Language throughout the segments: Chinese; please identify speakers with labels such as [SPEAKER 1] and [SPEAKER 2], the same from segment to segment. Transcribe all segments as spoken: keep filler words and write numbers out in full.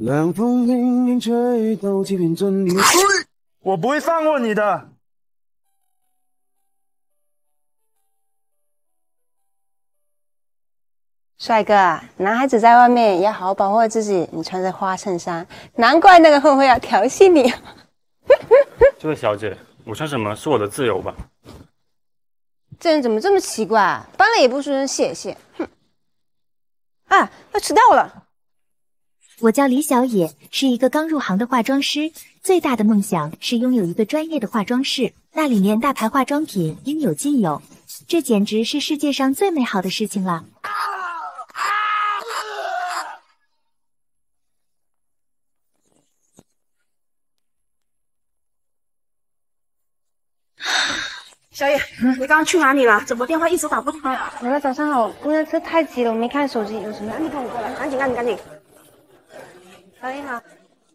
[SPEAKER 1] 冷风轻轻吹动几片真理。
[SPEAKER 2] 我不会放过你的。
[SPEAKER 3] 帅哥啊，男孩子在外面要好好保护自己。你穿着花衬衫，难怪那个混混要调戏你。
[SPEAKER 2] 这位小姐，我穿什么是我的自由吧？
[SPEAKER 3] 这人怎么这么奇怪啊？帮了也不说声谢谢。哼！啊，要迟到了。
[SPEAKER 4] 我叫李小野，是一个刚入行的化妆师，最大的梦想是拥有一个专业的化妆室，那里面大牌化妆品应有尽有，这简直是世界上最美好的事情了。
[SPEAKER 5] 小野，你刚刚去哪里了？怎么电话一直打不通啊？
[SPEAKER 3] 好了，早上好。公交车太挤了，我没看手机，有什么？
[SPEAKER 5] 赶紧跟我过来，赶紧，赶紧，赶紧。
[SPEAKER 3] 小野好。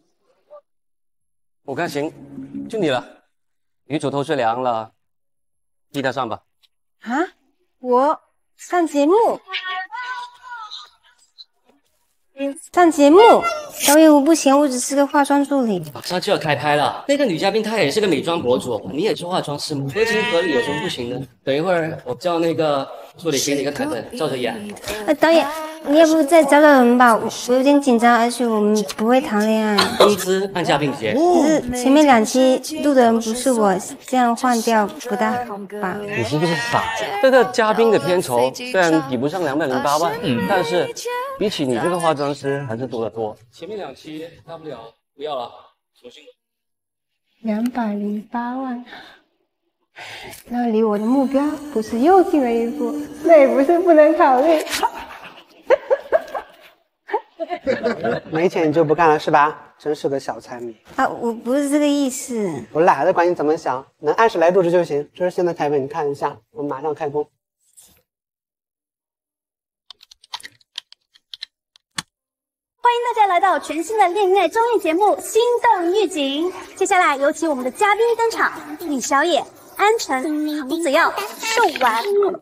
[SPEAKER 6] 我看行，就你了。女主头睡凉了，替她上吧。
[SPEAKER 3] 啊？我上节目？上节目？导演我不行，我只是个化妆助理。
[SPEAKER 6] 马上就要开拍了，那个女嘉宾她也是个美妆博主，你也是化妆师吗？合情合理有什么不行的？等一会儿我叫那个助理给你个台本，照着演。
[SPEAKER 3] 呃，导演，你要不再找找人吧，我我有点紧张，而且我们不会谈恋爱。
[SPEAKER 6] 工资按嘉宾结。
[SPEAKER 3] 可是前面两期录的人不是我，这样换掉不大好吧？
[SPEAKER 6] 你是不是傻呀？这个嘉宾的片酬虽然比不上两百零八万，嗯，但是比起你这个化妆师还是多得多。前面两期大不了不要了，重新。
[SPEAKER 3] 两百零八万，那离我的目标不是又近了一步？那也不是不能考虑。
[SPEAKER 7] 没钱你就不干了是吧？真是个小财迷
[SPEAKER 3] 啊！我不是这个意思，
[SPEAKER 7] 我懒得管你怎么想，能按时来录制就行。这是新的台本，你看一下，我马上开工。
[SPEAKER 5] 欢迎大家来到全新的恋爱综艺节目《心动预警》。接下来有请我们的嘉宾登场：李小野、安晨、唐子耀、寿丸。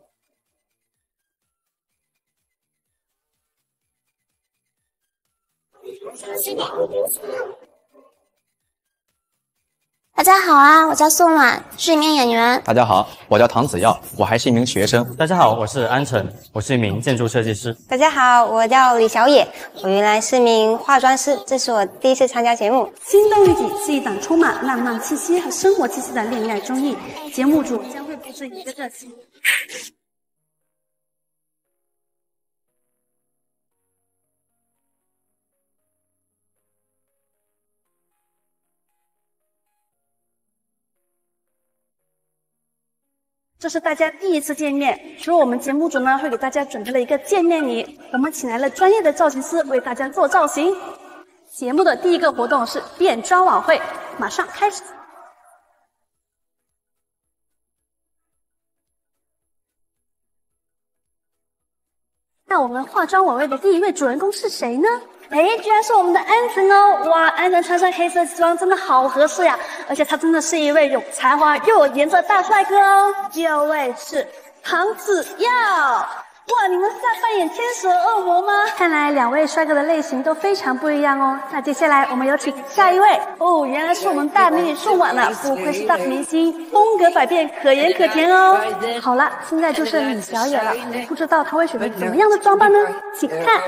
[SPEAKER 8] 大家好啊，我叫宋婉，是一名演员。
[SPEAKER 9] 大家好，我叫唐子耀，我还是一名学生。
[SPEAKER 2] 大家好，我是安晨，我是一名建筑设计师。
[SPEAKER 3] 大家好，我叫李小野，我原来是名化妆师，这是我第一次参加节目。
[SPEAKER 5] 心动预警是一档充满浪漫气息和生活气息的恋爱综艺，节目组将会布置一个热情。这是大家第一次见面，所以我们节目组呢会给大家准备了一个见面礼，我们请来了专业的造型师为大家做造型。节目的第一个活动是变装晚会，马上开始。那我们化妆晚会的第一位主人公是谁呢？哎，居然是我们的安晨哦！哇，安晨穿上黑色西装真的好合适呀，而且他真的是一位有才华又有颜值的大帅哥哦。第二位是唐子耀，哇，你们是在扮演天使和恶魔吗？看来两位帅哥的类型都非常不一样哦。那接下来我们有请下一位哦，原来是我们大美女宋婉了，不愧是大明星，风格百变，可盐可甜哦。好了，现在就是李小野了，不知道她会选择怎么样的装扮呢？请看。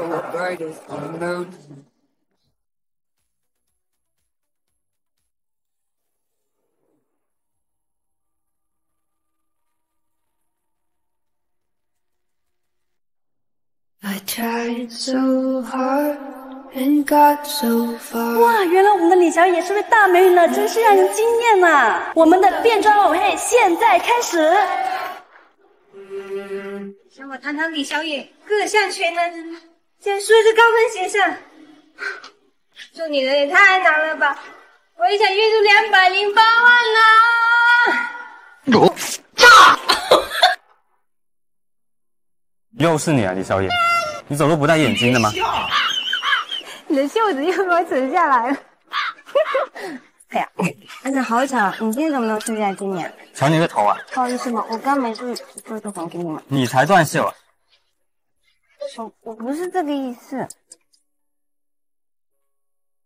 [SPEAKER 5] 哇，原来我们的李小野是位大美女呢，真是让人惊艳呐！我们的变装晚会现在开始。
[SPEAKER 3] 让我谈谈李小野各项全能，先说着高分学生。做女人也太难了吧！我也想月入两百零八万呢。
[SPEAKER 2] 又是你啊，李小野，你走路不戴眼镜的吗？
[SPEAKER 3] 你的袖子又给我扯下来了。哎呀，安晨好巧，你今天怎么没有出现在今年？
[SPEAKER 2] 瞧你个头啊！
[SPEAKER 3] 不好意思嘛，我刚没注意，做一个还给你们。
[SPEAKER 2] 你才断袖啊！
[SPEAKER 3] 我我不是这个意思。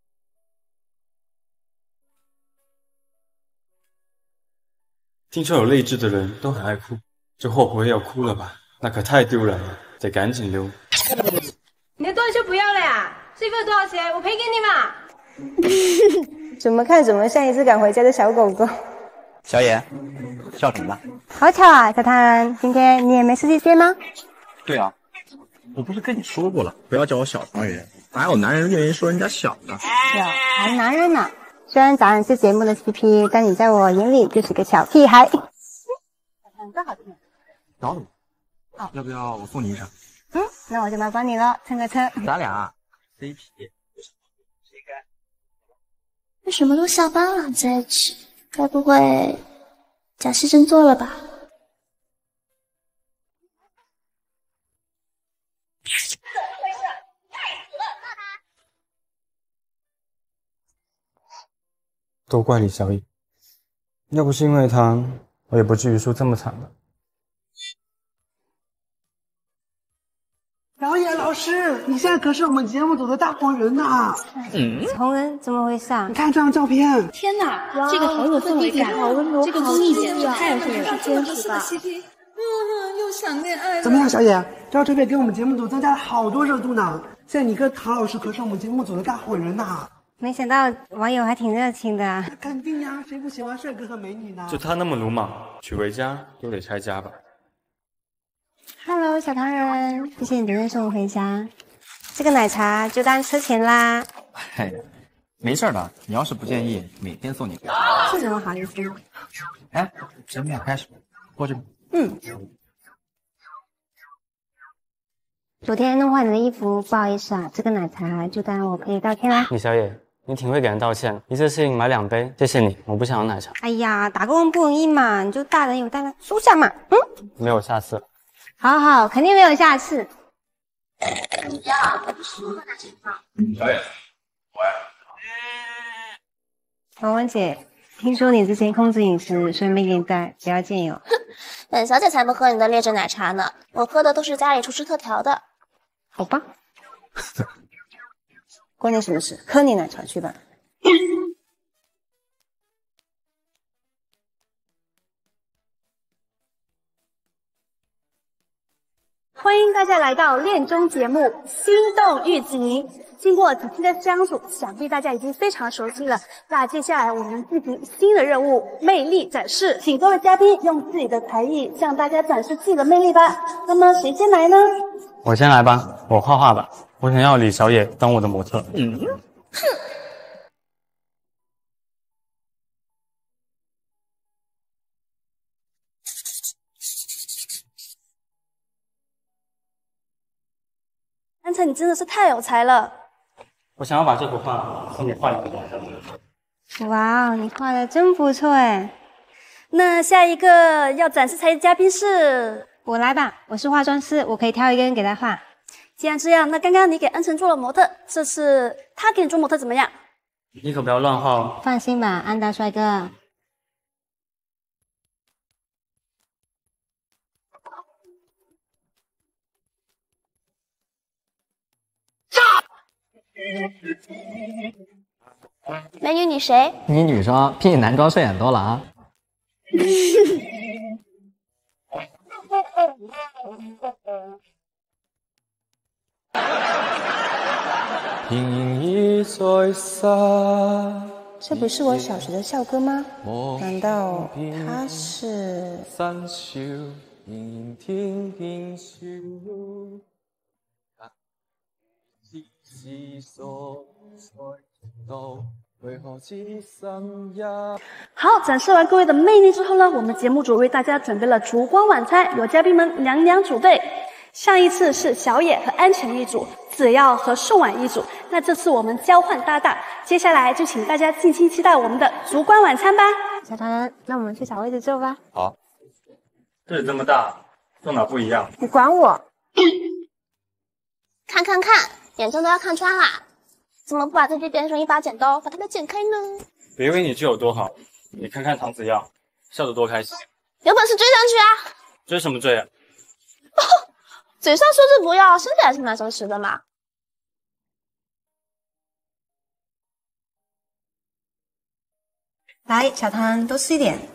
[SPEAKER 2] 听说有泪痣的人都很爱哭，这货不会要哭了吧？那可太丢人了，得赶紧溜。
[SPEAKER 3] 你的断袖不要了呀？这份多少钱？我赔给你嘛。怎么看怎么像一只赶回家的小狗狗。
[SPEAKER 9] 小野，笑什么呢？
[SPEAKER 3] 好巧啊，小唐，今天你也没事去接吗？
[SPEAKER 9] 对啊，我不是跟你说过了，不要叫我小唐人，哪有男人愿意说人家小的？
[SPEAKER 3] 小还男人呢。虽然咱俩是节目的 C P， 但你在我眼里就是个小屁孩。小唐歌好听。
[SPEAKER 9] 找你。哦，要不要我送你一程？
[SPEAKER 3] 嗯，那我就麻烦你了，蹭个车。
[SPEAKER 9] 咱俩 C P。谁该？
[SPEAKER 8] 为什么都下班了还在一起？该不会假戏真做了吧？
[SPEAKER 2] 都怪李小野，要不是因为他，我也不至于输这么惨吧。
[SPEAKER 7] 小野老师，你现在可是我们节目组的大红人呐！
[SPEAKER 3] 嗯，红人怎么回事啊？
[SPEAKER 7] 你看这张照片，
[SPEAKER 5] 天哪，这个好有氛围感，这个综艺简直太会了，真是的。
[SPEAKER 3] 嗯，又想恋爱了。
[SPEAKER 7] 怎么样，小野？这张照片给我们节目组增加了好多热度呢。现在你跟唐老师可是我们节目组的大红人呐！
[SPEAKER 3] 没想到网友还挺热情的啊。
[SPEAKER 7] 肯定呀，谁不喜欢帅哥和美女呢？
[SPEAKER 2] 就他那么鲁莽，娶回家都得拆家吧。
[SPEAKER 3] Hello， 小唐人，谢谢你昨天送我回家。这个奶茶就当车钱啦。
[SPEAKER 9] 哎呀，没事的，你要是不介意，每天送你回家。
[SPEAKER 3] 这怎么好意思？
[SPEAKER 9] 哎，节目要开始，过去。
[SPEAKER 3] 嗯。昨天弄坏你的衣服，不好意思啊，这个奶茶就当我可以道歉啦。
[SPEAKER 2] 李小野，你挺会给人道歉，一次事情买两杯，谢谢你，我不想要奶茶。
[SPEAKER 3] 哎呀，打工人不容易嘛，你就大人有大量，收下嘛。嗯，
[SPEAKER 2] 没有下次了。
[SPEAKER 3] 好好，肯定没有下次。
[SPEAKER 9] 小野，我呀。
[SPEAKER 3] 文文姐，听说你之前控制饮食，所以没给你带，不要见有。
[SPEAKER 8] 本小姐才不喝你的劣质奶茶呢，我喝的都是家里厨师特调的。
[SPEAKER 3] 好吧，关你什么事？喝你奶茶去吧。
[SPEAKER 5] 欢迎大家来到恋综节目《心动玉子吟》。经过几期的相处，想必大家已经非常熟悉了。那接下来我们进行新的任务——魅力展示，请各位嘉宾用自己的才艺向大家展示自己的魅力吧。那么谁先来呢？
[SPEAKER 2] 我先来吧，我画画吧。我想要李小野当我的模特。嗯，
[SPEAKER 8] 哼。
[SPEAKER 5] 安晨，你真的是太有才了！
[SPEAKER 2] 我想要把这幅画送给画你的人。
[SPEAKER 3] 哇哦，你画的真不错哎！
[SPEAKER 5] 那下一个要展示才艺的嘉宾是
[SPEAKER 3] 我来吧，我是化妆师，我可以挑一个人给他画。
[SPEAKER 5] 既然这样，那刚刚你给安晨做了模特，这次他给你做模特怎么样？
[SPEAKER 2] 你可不要乱画哦。
[SPEAKER 3] 放心吧，安达帅哥。
[SPEAKER 8] 美女，你谁？
[SPEAKER 10] 你女生比你男装顺眼多了啊！
[SPEAKER 3] 这不是我小学的校歌吗？难道他是？
[SPEAKER 5] 好，展示完各位的魅力之后呢，我们节目组为大家准备了烛光晚餐，由嘉宾们两两组队。上一次是小野和安晨一组，子耀和宋婉一组，那这次我们交换搭档，接下来就请大家尽情期待我们的烛光晚餐吧。
[SPEAKER 3] 小唐人，那我们去找位置坐吧。
[SPEAKER 2] 好。这里这么大，坐哪不一样？
[SPEAKER 3] 你管我？
[SPEAKER 8] 看看看，眼睛都要看穿啦！怎么不把自己变成一把剪刀，把它们剪开呢？
[SPEAKER 2] 别以为你追有多好，你看看唐子耀，笑得多开心。
[SPEAKER 8] 有本事追上去啊！
[SPEAKER 2] 追什么追啊？
[SPEAKER 8] 嘴上说着不要，身体还是蛮诚实的嘛。
[SPEAKER 3] 来，小唐，多吃一点。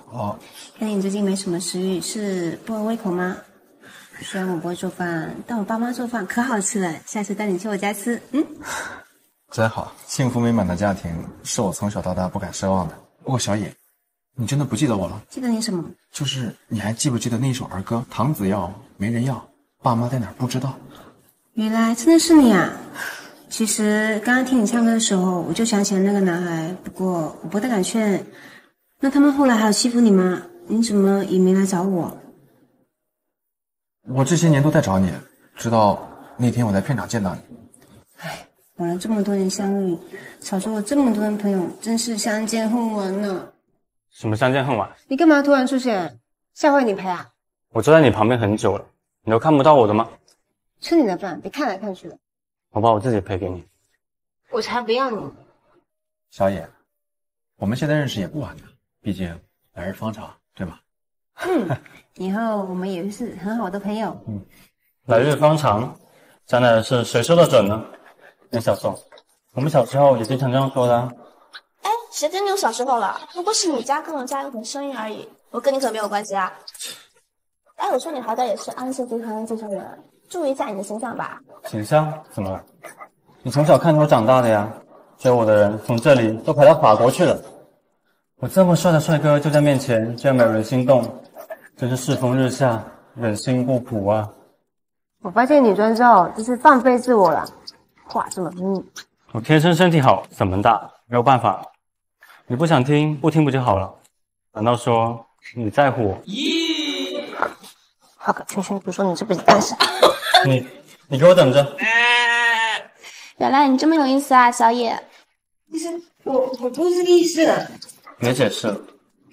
[SPEAKER 9] 哦，
[SPEAKER 3] 看你最近没什么食欲，是不合胃口吗？虽然我不会做饭，但我爸妈做饭可好吃了，下次带你去我家吃。嗯，
[SPEAKER 9] 真好，幸福美满的家庭是我从小到大不敢奢望的。不过小野，你真的不记得我了？
[SPEAKER 3] 记得你什么？
[SPEAKER 9] 就是你还记不记得那首儿歌《糖子要没人要，爸妈在哪儿不知道》？
[SPEAKER 3] 原来真的是你啊！其实刚刚听你唱歌的时候，我就想起了那个男孩，不过我不太敢确认。那他们后来还有欺负你吗？你怎么也没来找我？
[SPEAKER 9] 我这些年都在找你，直到那天我在片场见到你。
[SPEAKER 3] 唉，玩了这么多年相遇，少做了这么多的朋友，真是相见恨晚呢。
[SPEAKER 2] 什么相见恨晚？
[SPEAKER 3] 你干嘛突然出现？下回你陪啊？
[SPEAKER 2] 我坐在你旁边很久了，你都看不到我的吗？
[SPEAKER 3] 吃你的饭，别看来看去的。
[SPEAKER 2] 我把我自己赔给你。
[SPEAKER 3] 我才不要你！
[SPEAKER 9] 小野，我们现在认识也不晚呢，毕竟来日方长，对吧？
[SPEAKER 3] 嗯，以后我们也是很好的朋友。
[SPEAKER 2] 嗯，来日方长，将来的事谁说得准呢？哎，小宋，我们小时候也经常这样说的啊。
[SPEAKER 8] 哎，谁跟你有小时候了？不过是你家跟我家有点生意而已，我跟你可没有关系啊。哎，我说你好歹也是安氏集团的介绍人，注意一下你的形象吧。
[SPEAKER 2] 形象怎么了？你从小看着我长大的呀，追我的人从这里都排到法国去了。我这么帅的帅哥就在面前，居然没有人心动，真是世风日下，人心不古啊！
[SPEAKER 3] 我发现女装之后就是放飞自我了，话这么密。
[SPEAKER 2] 我天生身体好，嗓门大，没有办法。你不想听，不听不就好了？难道说你在乎我？
[SPEAKER 3] 话可轻轻不说，你这辈子单身。
[SPEAKER 2] 你你给我等着！
[SPEAKER 8] 原来你这么有意思啊，小野。
[SPEAKER 3] 其实我我不是这个意思。
[SPEAKER 2] 别解释了。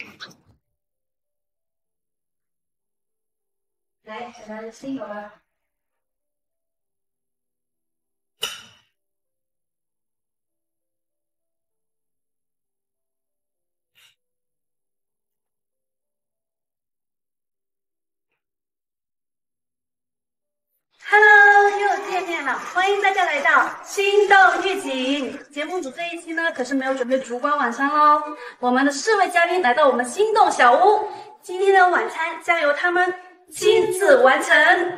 [SPEAKER 3] 来，小南吃一口吧。
[SPEAKER 5] Hello， 又见面了，欢迎大家来到《心动御景》节目组。这一期呢，可是没有准备烛光晚餐喽。我们的四位嘉宾来到我们心动小屋，今天的晚餐将由他们亲自完成。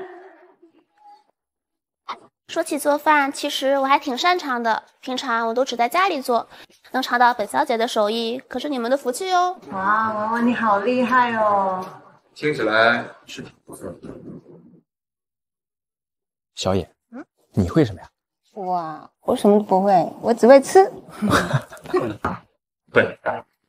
[SPEAKER 8] 说起做饭，其实我还挺擅长的，平常我都只在家里做，能尝到本小姐的手艺，可是你们的福气哦。
[SPEAKER 5] 哇，文文你好厉害哦！
[SPEAKER 9] 听起来是挺不错的。小野，
[SPEAKER 3] 嗯，
[SPEAKER 9] 你会什么呀？
[SPEAKER 3] 哇，我什么都不会，我只会吃。
[SPEAKER 2] 对，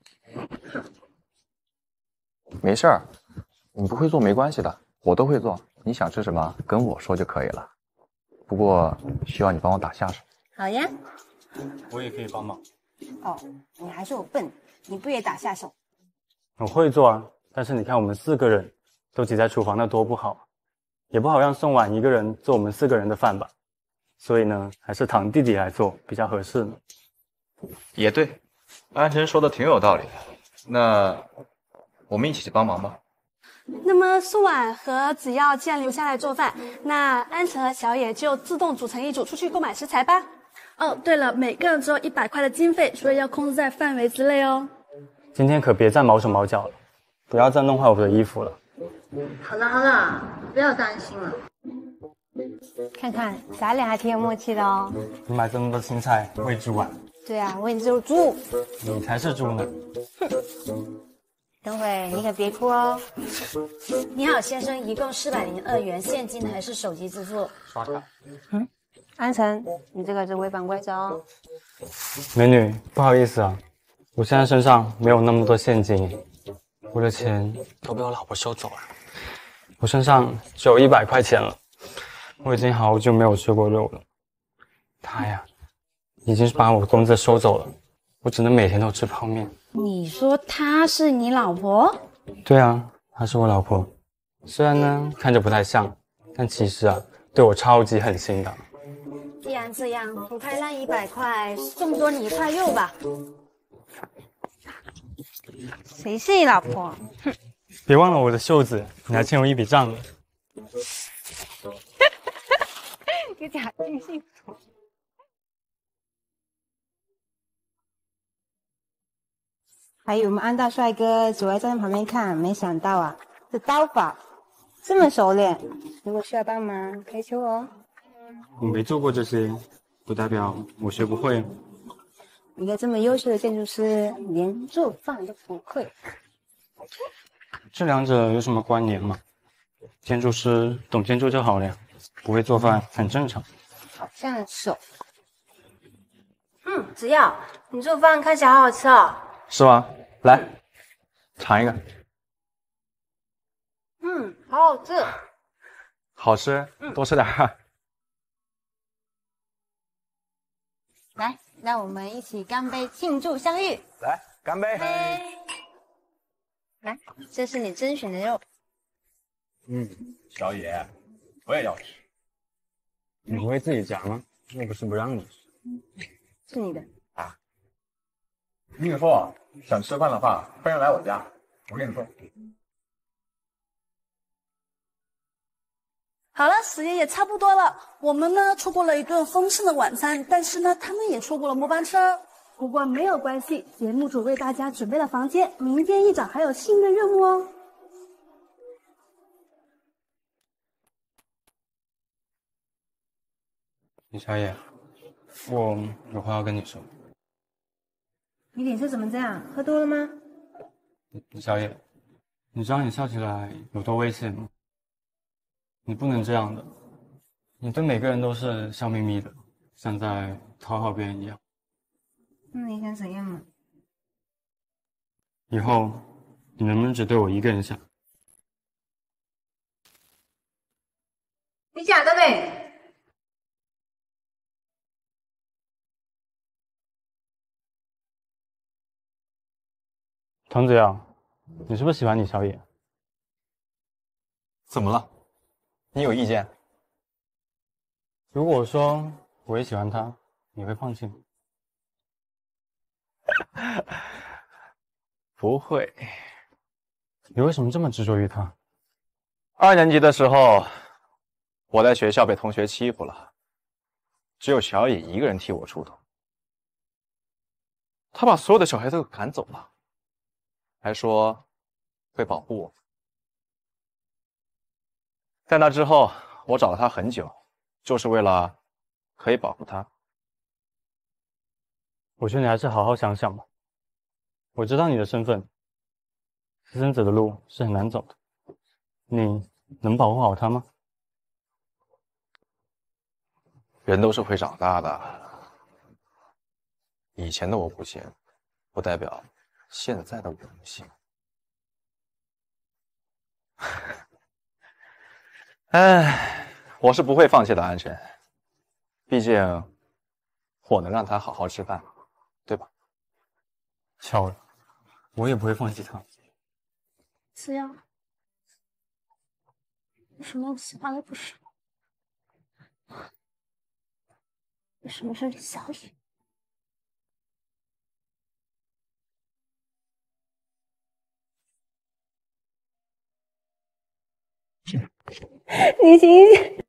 [SPEAKER 9] 没事儿，你不会做没关系的，我都会做。你想吃什么，跟我说就可以了。不过需要你帮我打下手。
[SPEAKER 3] 好呀。
[SPEAKER 2] 我也可以帮忙。
[SPEAKER 3] 哦，你还说我笨，你不也打下手？
[SPEAKER 2] 我会做啊，但是你看我们四个人都挤在厨房，那多不好，也不好让宋婉一个人做我们四个人的饭吧。所以呢，还是堂弟弟来做比较合适呢。
[SPEAKER 9] 也对，安晨说的挺有道理的。那我们一起去帮忙吧。
[SPEAKER 5] 那么苏婉和子耀既然留下来做饭，那安晨和小野就自动组成一组出去购买食材吧。哦，对了，每个人只有一百块的经费，所以要控制在范围之内哦。
[SPEAKER 2] 今天可别再毛手毛脚了，不要再弄坏我的衣服了。
[SPEAKER 3] 好了好了，不要担心了。看看咱俩还挺有默契的哦。
[SPEAKER 2] 你买这么多青菜喂猪啊？
[SPEAKER 3] 对啊，我也只有猪。
[SPEAKER 2] 你才是猪呢。
[SPEAKER 3] 哼。等会你可别哭哦。你好，先生，一共四百零二元，现金还是手机支付？
[SPEAKER 2] 刷卡。
[SPEAKER 3] 嗯，安晨，你这个是违反规则哦。
[SPEAKER 2] 美女，不好意思啊，我现在身上没有那么多现金，我的钱都被我老婆收走了，我身上只有一百块钱了。我已经好久没有吃过肉了，她呀，已经把我工资收走了，我只能每天都吃泡面。
[SPEAKER 5] 你说她是你老婆？
[SPEAKER 2] 对啊，她是我老婆，虽然呢看着不太像，但其实啊对我超级狠心的。
[SPEAKER 3] 既然这样，我开那一百块送多你一块肉吧。谁是你老婆？哼！
[SPEAKER 2] 别忘了我的袖子，你还欠我一笔账呢。
[SPEAKER 3] 你假定幸福。 还以为我们安大帅哥只会站在旁边看，没想到啊，这刀法这么熟练。如果需要帮忙，可以求我哦。
[SPEAKER 2] 我没做过这些，不代表我学不会。
[SPEAKER 3] 一个这么优秀的建筑师，连做饭都不会，
[SPEAKER 2] 这两者有什么关联吗？建筑师懂建筑就好了呀，不会做饭很正常。
[SPEAKER 3] 好像是哦。嗯，子耀，你做饭看起来好好吃哦。
[SPEAKER 9] 是吗？来，尝一个。
[SPEAKER 3] 嗯，好好吃。
[SPEAKER 9] 好吃，多吃点儿。
[SPEAKER 3] 来，让我们一起干杯，庆祝相遇。
[SPEAKER 9] 来，干杯！
[SPEAKER 3] 来，这是你甄选的肉。
[SPEAKER 9] 嗯，小野，我也要吃。
[SPEAKER 2] 你不会自己夹吗？又不是不让你吃。
[SPEAKER 3] 是你的。
[SPEAKER 9] 啊，我跟你说，想吃饭的话，欢迎来我家。我跟你说。
[SPEAKER 5] 好了，时间也差不多了。我们呢错过了一顿丰盛的晚餐，但是呢，他们也错过了末班车。不过没有关系，节目组为大家准备了房间，明天一早还有新的任务哦。
[SPEAKER 2] 李小野，我有话要跟你说。
[SPEAKER 3] 你脸色怎么这样？喝多了吗？
[SPEAKER 2] 李小野，你知道你笑起来有多危险吗？你不能这样的，你对每个人都是笑眯眯的，像在讨好别人一样。
[SPEAKER 3] 那你想怎样嘛？
[SPEAKER 2] 以后你能不能只对我一个人笑？
[SPEAKER 3] 你假的呗！
[SPEAKER 2] 唐子阳，你是不是喜欢李小野？
[SPEAKER 9] 怎么了？你有意见？
[SPEAKER 2] 如果说我也喜欢他，你会放弃吗？
[SPEAKER 9] 不会。
[SPEAKER 2] 你为什么这么执着于他？
[SPEAKER 9] 二年级的时候，我在学校被同学欺负了，只有小野一个人替我出头。他把所有的小孩都赶走了，还说会保护我。在那之后，我找了他很久，就是为了可以保护他。
[SPEAKER 2] 我觉得你还是好好想想吧。我知道你的身份，私生子的路是很难走的，你能保护好他吗？
[SPEAKER 9] 人都是会长大的，以前的我不行，不代表现在的我不行。哎，我是不会放弃的，安晨。毕竟，我能让他好好吃饭，对吧？
[SPEAKER 2] 巧了，我也不会放弃他。
[SPEAKER 5] 是呀，为什么我喜欢的不是我？为什么是李小野？
[SPEAKER 3] 你醒醒！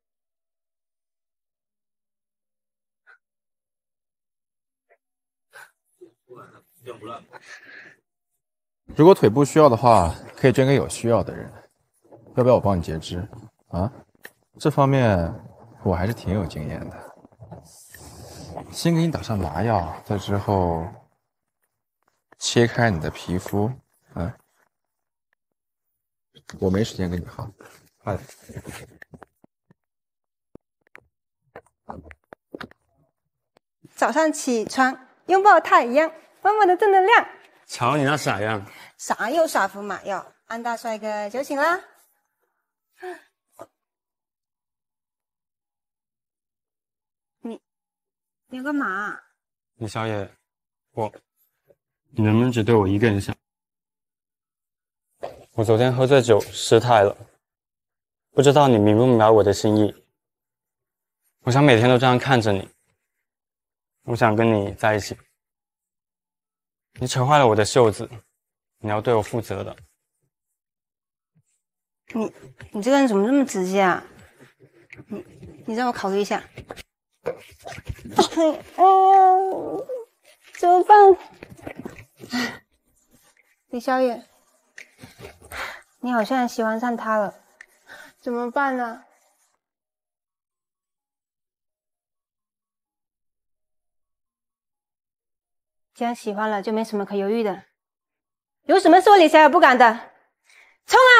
[SPEAKER 9] 如果腿部需要的话，可以捐给有需要的人。要不要我帮你截肢？啊，这方面我还是挺有经验的。先给你打上麻药，在之后切开你的皮肤。啊，我没时间跟你耗，快点。
[SPEAKER 3] 早上起床拥抱太阳，满满的正能量。
[SPEAKER 2] 瞧你那傻样！
[SPEAKER 3] 傻又傻服马药，安大帅哥酒醒啦！你你要干嘛？
[SPEAKER 2] 李小野，我，你能不能只对我一个人笑？我昨天喝醉酒失态了，不知道你明不明白我的心意。我想每天都这样看着你，我想跟你在一起。你扯坏了我的袖子，你要对我负责的。
[SPEAKER 3] 你你这个人怎么这么直接啊？你你让我考虑一下。嗯，怎么办？ 李小野，你好像喜欢上他了，怎么办呢？既然喜欢了，就没什么可犹豫的。有什么是我李小野不敢的？冲啊！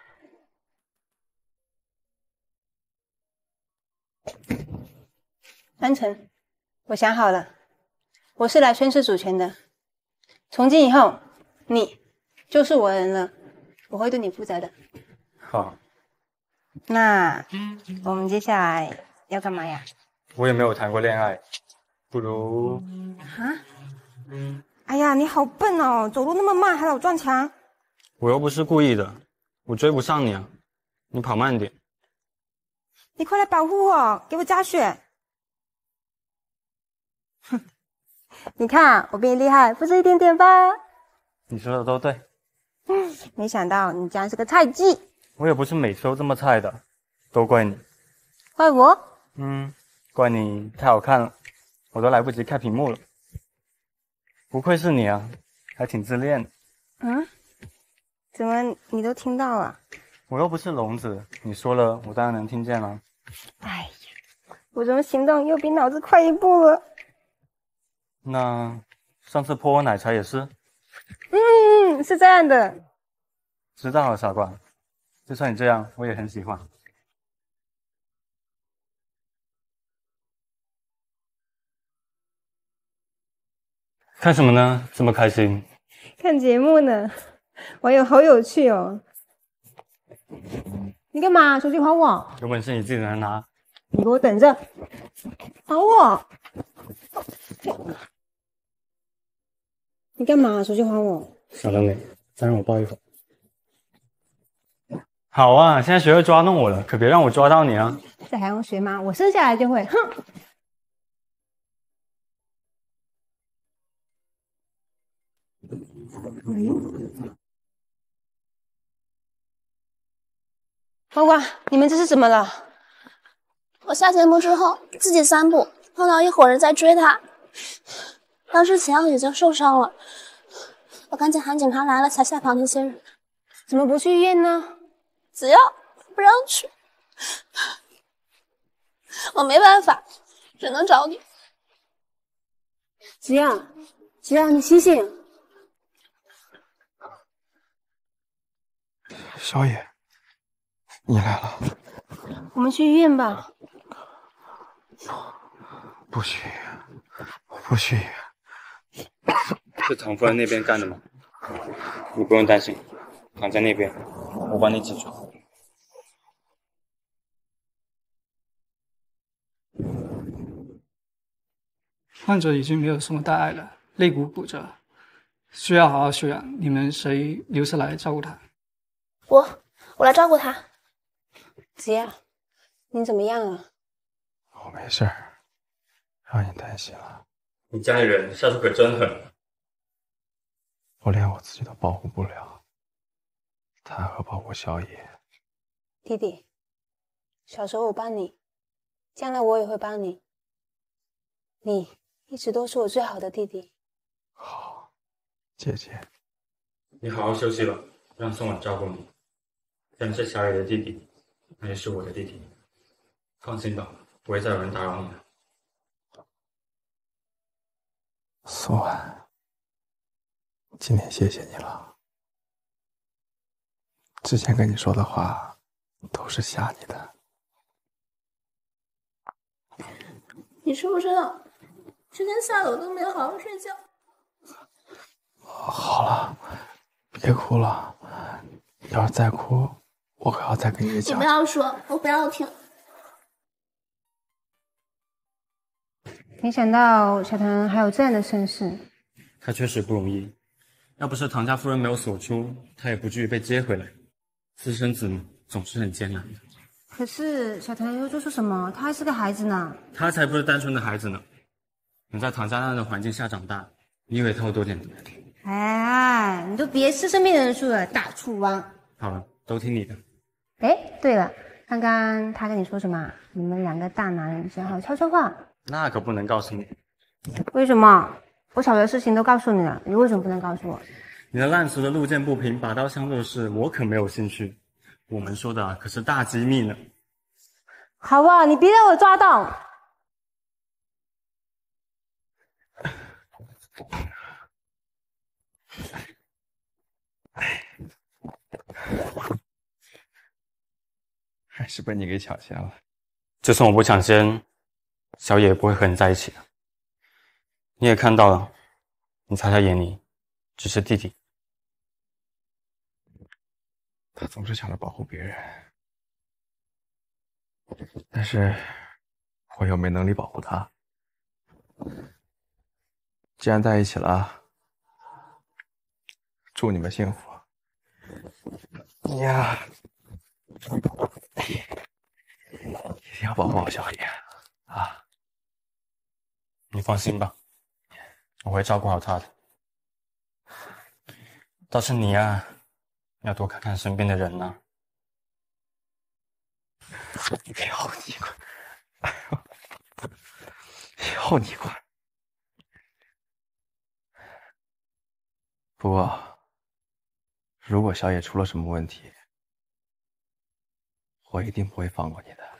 [SPEAKER 3] 安晨，我想好了，我是来宣誓主权的。从今以后，你就是我的人了，我会对你负责的。
[SPEAKER 2] 好，
[SPEAKER 3] 那我们接下来要干嘛呀？
[SPEAKER 2] 我也没有谈过恋爱，不如……
[SPEAKER 3] 啊？哎呀，你好笨哦，走路那么慢，还老撞墙。
[SPEAKER 2] 我又不是故意的，我追不上你啊，你跑慢点。
[SPEAKER 3] 你快来保护我，给我加血！哼，你看我比你厉害，不是一点点吧？
[SPEAKER 2] 你说的都对。
[SPEAKER 3] 嗯，没想到你竟然是个菜鸡。
[SPEAKER 2] 我也不是每次都这么菜的，都怪你。
[SPEAKER 3] 怪我？
[SPEAKER 2] 嗯，怪你太好看了，我都来不及开屏幕了。不愧是你啊，还挺自恋的。
[SPEAKER 3] 嗯？怎么你都听到了？
[SPEAKER 2] 我又不是聋子，你说了，我当然能听见了。
[SPEAKER 3] 哎呀，我怎么行动又比脑子快一步了？
[SPEAKER 2] 那上次泼我奶茶也是？
[SPEAKER 3] 嗯，是这样的。
[SPEAKER 2] 知道了，傻瓜。就算你这样，我也很喜欢。看什么呢？这么开心？
[SPEAKER 3] 看节目呢。网友好有趣哦。你干嘛？手机还我！
[SPEAKER 2] 有本事你自己来拿。
[SPEAKER 3] 你给我等着！还我！你干嘛？手机还我！
[SPEAKER 2] 小人脸，再让我抱一会儿。好啊，现在学会抓弄我了，可别让我抓到你啊！
[SPEAKER 3] 这还用学吗？我生下来就会。哼！黄瓜，你们这是怎么了？
[SPEAKER 8] 我下节目之后自己散步，碰到一伙人在追他，当时子阳已经受伤了，我赶紧喊警察来了才吓跑那些人。
[SPEAKER 3] 怎么不去医院呢？
[SPEAKER 8] 子阳不让去，我没办法，只能找你。
[SPEAKER 3] 子阳，子阳，你醒醒！
[SPEAKER 9] 小野，你来了。
[SPEAKER 3] 我们去医院吧。
[SPEAKER 9] 不去，不去。
[SPEAKER 2] 是唐夫人那边干的吗？你不用担心，躺在那边，我帮你解决。
[SPEAKER 11] 患者已经没有什么大碍了，肋骨骨折，需要好好休养。你们谁留下来照顾他？
[SPEAKER 8] 我，我来照顾他。
[SPEAKER 3] 子阳，你怎么样了？
[SPEAKER 9] 我没事儿，让你担心了。
[SPEAKER 2] 你家里人下手可真狠。
[SPEAKER 9] 我连我自己都保护不了，谈何保护小野？
[SPEAKER 3] 弟弟，小时候我帮你，将来我也会帮你。你一直都是我最好的弟弟。
[SPEAKER 9] 好，姐姐。
[SPEAKER 2] 你好好休息吧，让宋婉照顾你。既然是小野的弟弟，那也是我的弟弟。放心吧，不会再有人打扰你了。
[SPEAKER 9] 宋婉，今天谢谢你了。之前跟你说的话都是吓你的。
[SPEAKER 8] 你知不知道，之前吓得我都没有好好睡觉。
[SPEAKER 9] 好了，别哭了，要是再哭，我可要再跟你讲。
[SPEAKER 8] 你不要说，我不要听。
[SPEAKER 3] 没想到小唐还有这样的身世。
[SPEAKER 2] 他确实不容易，要不是唐家夫人没有锁出，他也不至于被接回来。私生子总是很艰难的。
[SPEAKER 3] 可是小唐又做出什么？他还是个孩子呢。
[SPEAKER 2] 他才不是单纯的孩子呢，能在唐家那样的环境下长大，你以为他会多简单？
[SPEAKER 3] 哎，你都别吃身边人数了，大醋汪！
[SPEAKER 2] 好了，都听你的。
[SPEAKER 3] 哎，对了，刚刚他跟你说什么？你们两个大男人想好悄悄话。
[SPEAKER 2] 那可不能告诉你。
[SPEAKER 3] 为什么？我小的事情都告诉你了，你为什么不能告诉我？
[SPEAKER 2] 你的烂熟的路见不平、拔刀相助的事，我可没有兴趣。我们说的可是大机密呢。
[SPEAKER 3] 好不好？你别让我抓到。
[SPEAKER 9] 还是被你给抢先了。
[SPEAKER 2] 就算我不抢先，小野也不会和你在一起的。你也看到了，你在他眼里只是弟弟。
[SPEAKER 9] 他总是想着保护别人，但是我又没能力保护他。既然在一起了，祝你们幸福。呀，一定要保护好小野啊！
[SPEAKER 2] 你放心吧，我会照顾好他的。倒是你啊，要多看看身边的人呐、啊。
[SPEAKER 9] 以后你管，以后你管。不过，如果小野出了什么问题，我一定不会放过你的。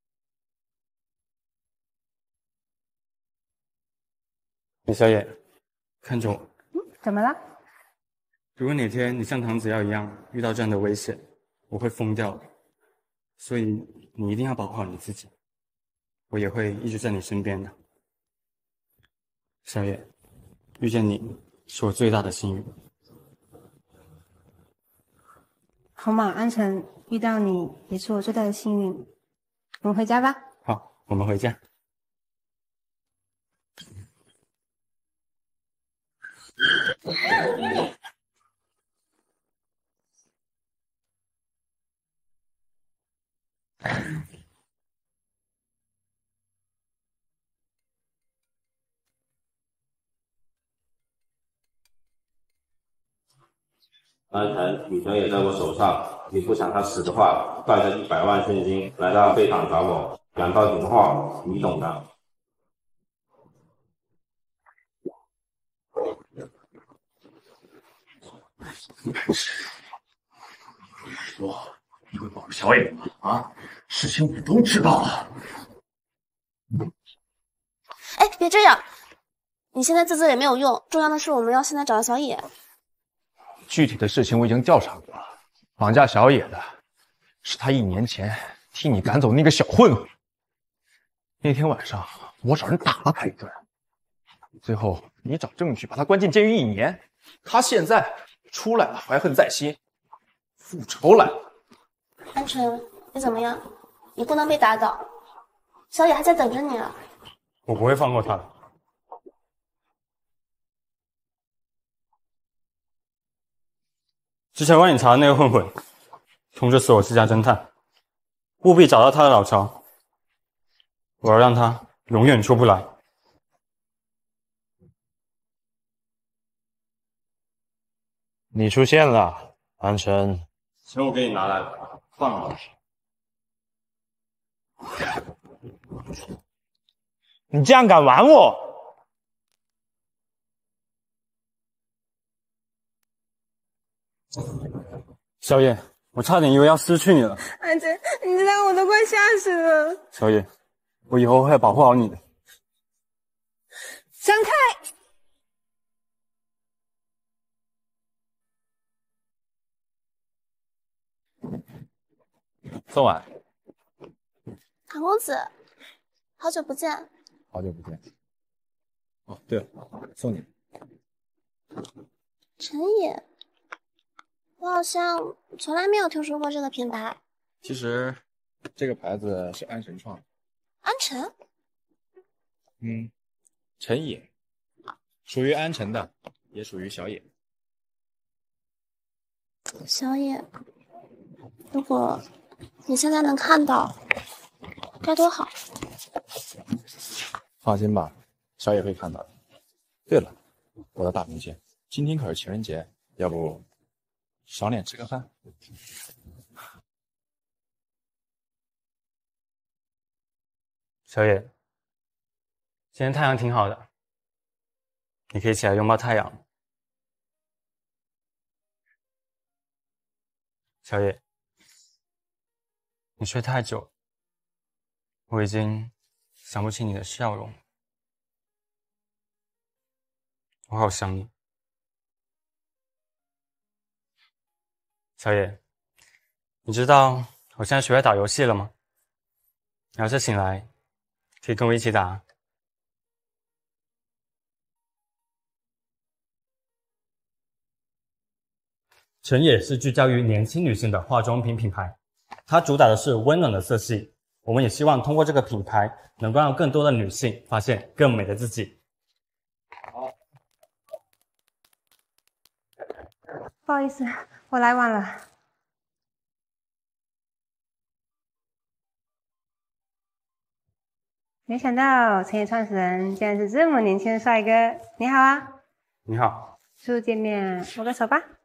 [SPEAKER 2] 李小野，看着我。
[SPEAKER 3] 嗯，怎么了？
[SPEAKER 2] 如果哪天你像唐子尧一样遇到这样的危险，我会疯掉的。所以你一定要保护好你自己，我也会一直在你身边的。小野，遇见你是我最大的幸运。
[SPEAKER 3] 好嘛，安晨，遇到你也是我最大的幸运。我们回家吧。
[SPEAKER 2] 好，我们回家。
[SPEAKER 12] 安晨，女神也在我手上，你不想她死的话，带着一百万现金来到废厂找我，两套电话，你懂的。
[SPEAKER 13] 说你会保住小野吗？啊，事情我都知道了。
[SPEAKER 8] 哎，别这样，你现在自责也没有用，重要的是我们要现在找到小野。
[SPEAKER 9] 具体的事情我已经调查过了，绑架小野的是他一年前替你赶走那个小混混。那天晚上我找人打了他一顿，最后你找证据把他关进监狱一年，他现在出来了，怀恨在心，复仇来了。
[SPEAKER 8] 安晨，你怎么样？你不能被打倒，小野还在等着你啊！
[SPEAKER 2] 我不会放过他的。之前帮你查的那个混混，通知所有私家侦探，务必找到他的老巢，我要让他永远出不来。
[SPEAKER 13] 你出现了，安晨。
[SPEAKER 2] 钱我给你拿来了，放了。
[SPEAKER 13] 你这样敢玩我？
[SPEAKER 2] 小野，我差点以为要失去你了。
[SPEAKER 3] 安晨，你知道我都快吓死了。
[SPEAKER 2] 小野，我以后会保护好你的。
[SPEAKER 3] 闪开！
[SPEAKER 9] 宋婉，
[SPEAKER 8] 唐公子，好久不见。
[SPEAKER 9] 好久不见。哦，对了，送你。
[SPEAKER 8] 陈野，我好像从来没有听说过这个品牌。
[SPEAKER 9] 其实这个牌子是安神创的。
[SPEAKER 8] 安晨？
[SPEAKER 9] 嗯，陈野，属于安晨的，也属于小野。
[SPEAKER 8] 小野，如果你现在能看到，该多好。
[SPEAKER 9] 放心吧，小野会看到的。对了，我的大明星，今天可是情人节，要不赏脸吃个饭？
[SPEAKER 2] 小野，今天太阳挺好的，你可以起来拥抱太阳。 小野，你睡太久，我已经想不起你的笑容，我好想你。小野，你知道我现在学会打游戏了吗？你要是醒来，可以跟我一起打。晨野是聚焦于年轻女性的化妆品品牌，它主打的是温暖的色系。我们也希望通过这个品牌，能够让更多的女性发现更美的自己。
[SPEAKER 3] 不好意思，我来晚了。没想到晨野创始人竟然是这么年轻的帅哥。你好啊。
[SPEAKER 2] 你好。
[SPEAKER 3] 初见面，握个手吧。